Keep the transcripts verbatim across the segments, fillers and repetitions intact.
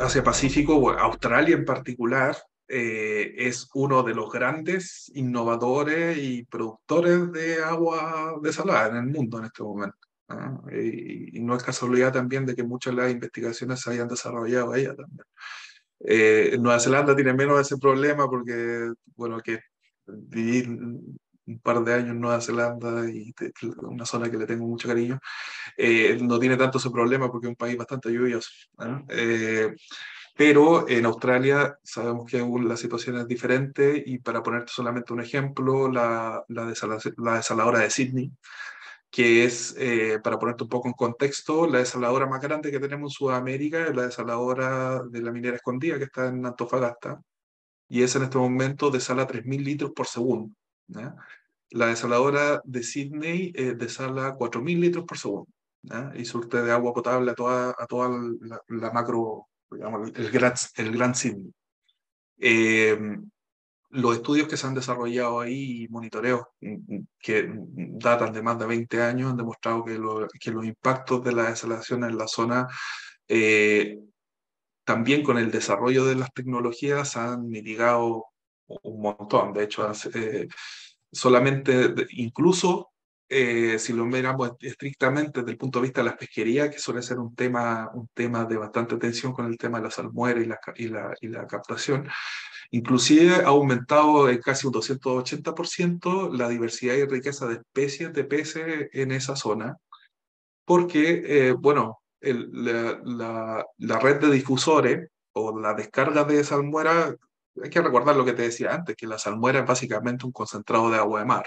Asia-Pacífico, bueno, Australia en particular, eh, es uno de los grandes innovadores y productores de agua desalada en el mundo en este momento. ¿Ah? Y, y no es casualidad también de que muchas de las investigaciones se hayan desarrollado allá también. Eh, Nueva Zelanda tiene menos ese problema porque, bueno, que viví un par de años en Nueva Zelanda y te- una zona que le tengo mucho cariño, eh, no tiene tanto ese problema porque es un país bastante lluvioso. ¿Ah? Eh, pero en Australia sabemos que aún la situación es diferente y para ponerte solamente un ejemplo, la, la, desala- la desaladora de Sydney, que es, eh, para ponerte un poco en contexto, la desaladora más grande que tenemos en Sudamérica es la desaladora de la minera escondida que está en Antofagasta y es en este momento desala tres mil litros por segundo. ¿Ya? La desaladora de Sydney eh, desala cuatro mil litros por segundo, ¿ya? Y surte de agua potable a toda, a toda la, la macro, digamos, el gran, el gran Sydney. Eh, los estudios que se han desarrollado ahí y monitoreos mm, mm, que datan de más de veinte años han demostrado que, lo- que los impactos de la desalación en la zona, eh, también con el desarrollo de las tecnologías, han mitigado un montón. De hecho, hace- eh, solamente, de- incluso eh, si lo miramos estrictamente desde el punto de vista de la pesquería, que suele ser un tema, un tema de bastante tensión con el tema de la salmuera y la, ca- y la, y la captación, inclusive ha aumentado en casi un doscientos ochenta por ciento la diversidad y riqueza de especies de peces en esa zona, porque, eh, bueno, el- la, la- la red de difusores o la descarga de salmuera, hay que recordar lo que te decía antes, que la salmuera es básicamente un concentrado de agua de mar.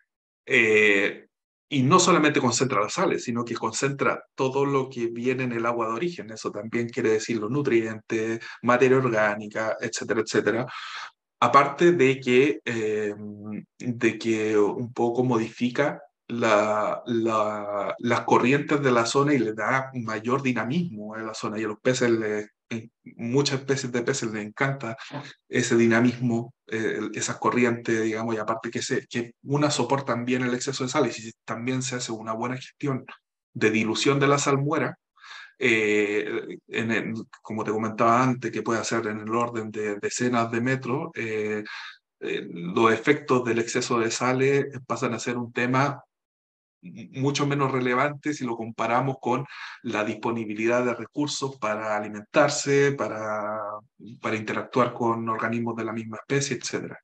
Eh, y no solamente concentra las sales, sino que concentra todo lo que viene en el agua de origen. Eso también quiere decir los nutrientes, materia orgánica, etcétera, etcétera. Aparte de que, eh, de que un poco modifica la, la- las corrientes de la zona y le da mayor dinamismo a la zona. Y a los peces, le- eh, muchas especies de peces les encanta ese dinamismo, eh, esas corrientes, digamos, y aparte que, se, que una soportan bien el exceso de sal y si también se hace una buena gestión de dilución de la salmuera, eh, en el- como te comentaba antes, que puede hacer en el orden de decenas de metros, eh, eh, los efectos del exceso de sales pasan a ser un tema mucho menos relevante si lo comparamos con la disponibilidad de recursos para alimentarse, para, para interactuar con organismos de la misma especie, etcétera.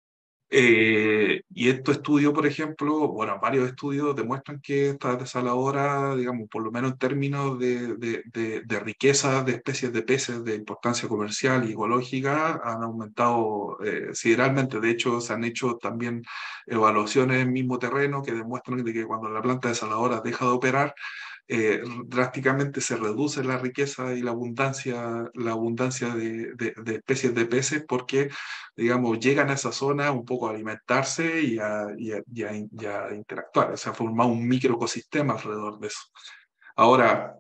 Eh, y estos estudios, por ejemplo, bueno, varios estudios demuestran que esta desaladora, digamos, por lo menos en términos de, de, de, de riqueza de especies de peces de importancia comercial y ecológica, han aumentado eh, sideralmente. De hecho, se han hecho también evaluaciones en el mismo terreno que demuestran de que cuando la planta desaladora deja de operar, eh, drásticamente se reduce la riqueza y la abundancia, la abundancia de, de, de especies de peces porque, digamos, llegan a esa zona un poco a alimentarse y a, y a, y a, y a interactuar. Se ha formado un microecosistema alrededor de eso. Ahora,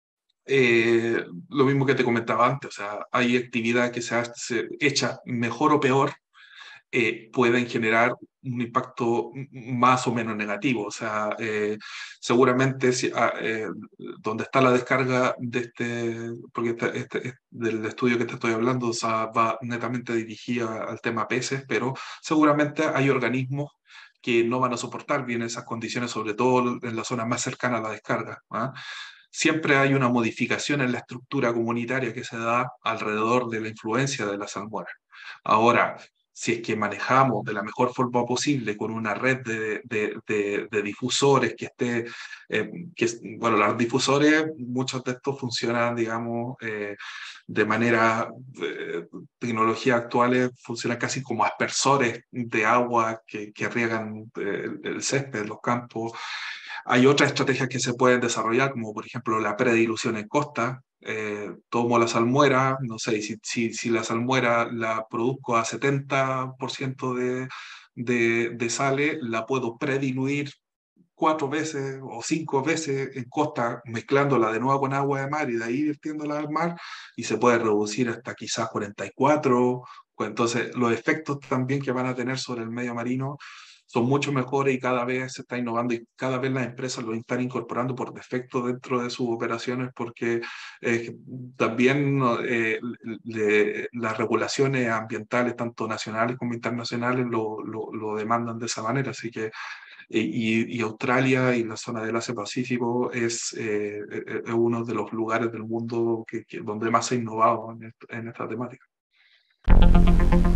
eh, lo mismo que te comentaba antes, o sea, hay actividad que se hace hecha mejor o peor, eh, pueden generar un impacto más o menos negativo. O sea, eh, seguramente si, ah, eh, donde está la descarga de este, porque este, este- este- del estudio que te estoy hablando, o sea, va netamente dirigida al tema peces, pero seguramente hay organismos que no van a soportar bien esas condiciones, sobre todo en la zona más cercana a la descarga. ¿Ah? Siempre hay una modificación en la estructura comunitaria que se da alrededor de la influencia de la salmuera. Ahora, si es que manejamos de la mejor forma posible con una red de, de, de, de difusores que esté, eh, que, bueno, los difusores, muchos de estos funcionan, digamos, eh, de manera, eh, tecnologías actuales funcionan casi como aspersores de agua que, que riegan eh, el césped, los campos. Hay otras estrategias que se pueden desarrollar, como por ejemplo la predilución en costa. Eh, tomo la salmuera, no sé, si, si, si la salmuera la produzco a setenta por ciento de, de, de sale, la puedo prediluir cuatro veces o cinco veces en costa, mezclándola de nuevo con agua de mar y de ahí virtiéndola al mar, y se puede reducir hasta quizás cuarenta y cuatro. Pues entonces, los efectos también que van a tener sobre el medio marino son mucho mejores y cada vez se está innovando y cada vez las empresas lo están incorporando por defecto dentro de sus operaciones porque eh, también eh, le, las regulaciones ambientales, tanto nacionales como internacionales, lo, lo, lo demandan de esa manera. Así que y, y, Australia y la zona del Asia-Pacífico es, eh, es uno de los lugares del mundo que, que, donde más se ha innovado en, en esta temática.